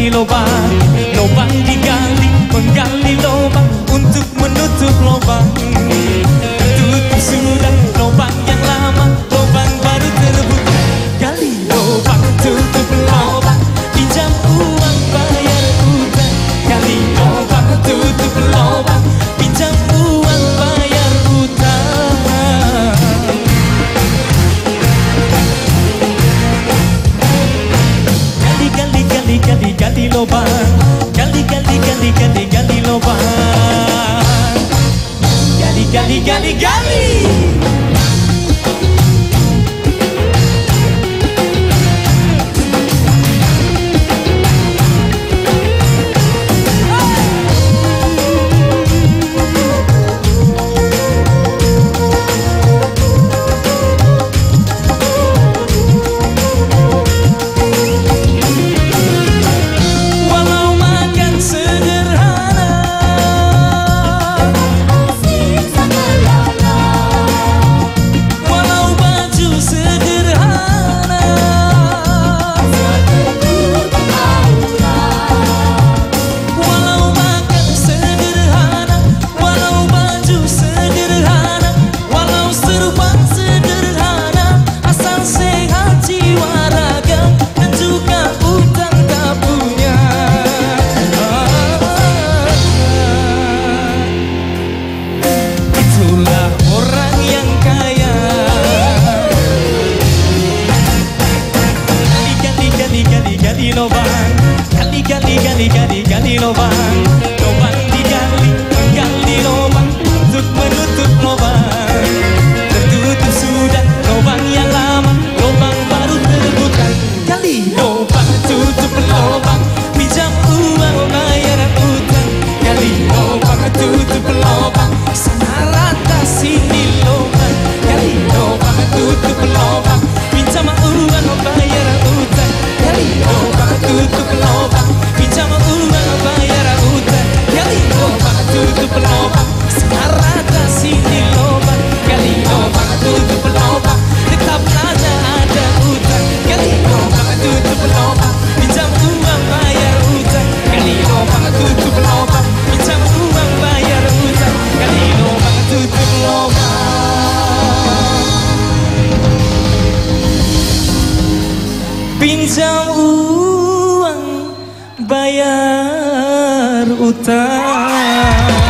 menggali lubang. Lubang digali, menggali lubang untuk menutup lubang. Tertutup sudah lubang yang lama, lubang baru terbuka. Gali lubang, tutup lubang, pinjam uang bayar utang. Gali lubang, tutup lubang, pinjam uang bayar utang. Gali lubang, gali lubang, gali. Gali lubang, lubang digali, menggali lubang untuk menutup lubang. Tertutup sudah lubang yang lama, lubang baru terbuka. Gali lubang, tutup lubang, pinjam uang bayar utang. Gali lubang, tutup lubang, sana rata sini lubang. Gali lubang, tutup lubang, pinjam uang bayar utang. Gali lubang, tutup lubang, pinjam uang bayar utang. Gali lubang, tutup lubang, sana rata sini lubang. Gali lubang, tutup lubang, tetap aja ada utang. Gali lubang, tutup lubang, pinjam uang bayar utang. Gali lubang, tutup lubang, pinjam uang bayar utang. Gali lubang, tutup lubang, pinjam uang bayar utang.